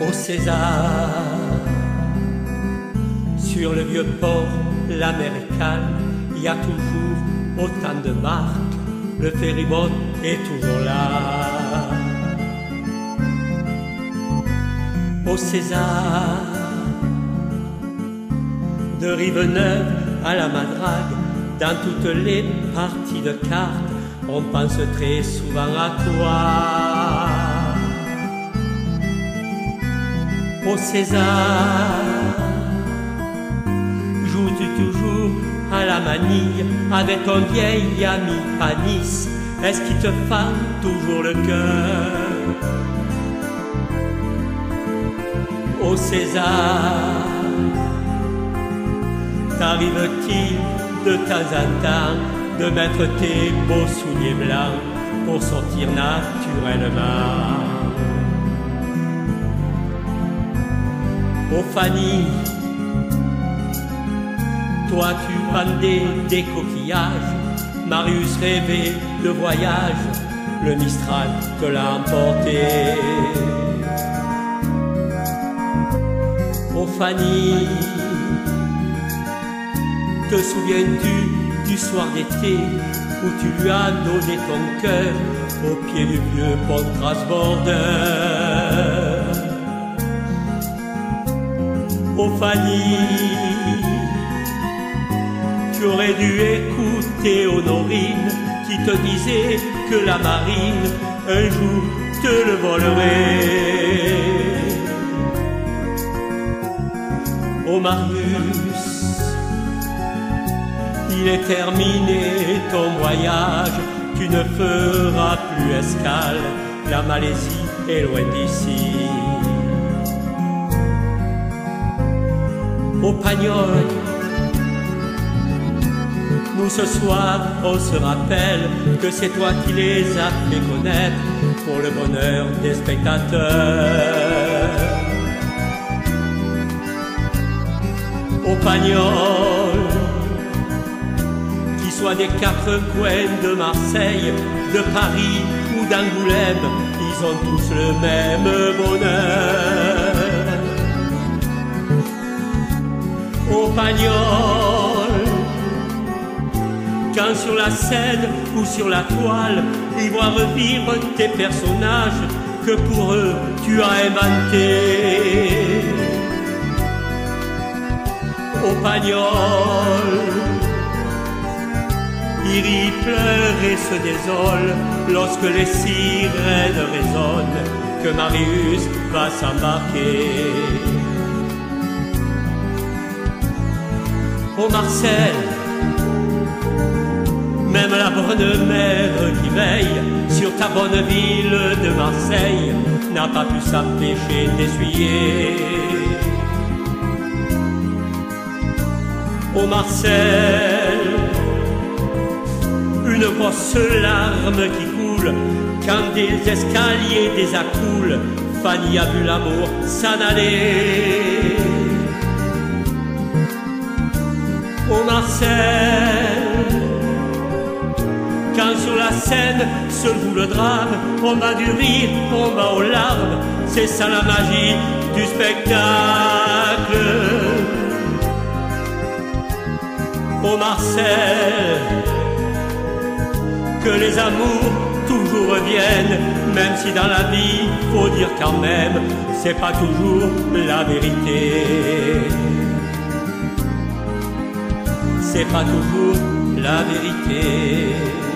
au César. Sur le vieux port, la mer est calme, il y a toujours autant de barques, le ferryboat est toujours là. Au César, de Rive-Neuve à la Madrague, dans toutes les parties de cartes, on pense très souvent à toi. Au César, joues-tu toujours à la manille avec ton vieil ami à Nice? Est-ce qu'il te fait toujours le cœur? Au César, t'arrive-t-il de temps en temps de mettre tes beaux souliers blancs pour sortir naturellement? Au Fanny, toi tu vendais des coquillages, Marius rêvait de voyage, le Mistral te l'a emporté. Au Fanny, te souviens-tu du soir d'été où tu lui as donné ton cœur au pied du vieux pont transbordeur? Oh Fanny, tu aurais dû écouter Honorine qui te disait que la marine un jour te le volerait. Oh Marius, il est terminé ton voyage, tu ne feras plus escale, la Malaisie est loin d'ici. Au Pagnol, nous ce soir on se rappelle que c'est toi qui les as fait connaître pour le bonheur des spectateurs. Au Pagnol, qu'ils soient des quatre coins de Marseille, de Paris ou d'Angoulême, ils ont tous le même bonheur. Au Pagnol, quand sur la scène ou sur la toile, ils voient revivre tes personnages que pour eux tu as inventés. Au Pagnol, ils rient, pleurent et se désolent lorsque les sirènes résonnent que Marius va s'embarquer. Au Marcel, même la bonne mère qui veille sur ta bonne ville de Marseille n'a pas pu s'empêcher d'essuyer. Au Marcel, une grosse larme qui coule quand des escaliers désaccoulent, Fanny a vu l'amour s'en aller. Au Marcel, quand sur la scène se joue le drame, on va du rire, on va aux larmes, c'est ça la magie du spectacle. Au Marcel, que les amours toujours reviennent, même si dans la vie, faut dire quand même, c'est pas toujours la vérité. C'est pas toujours la vérité.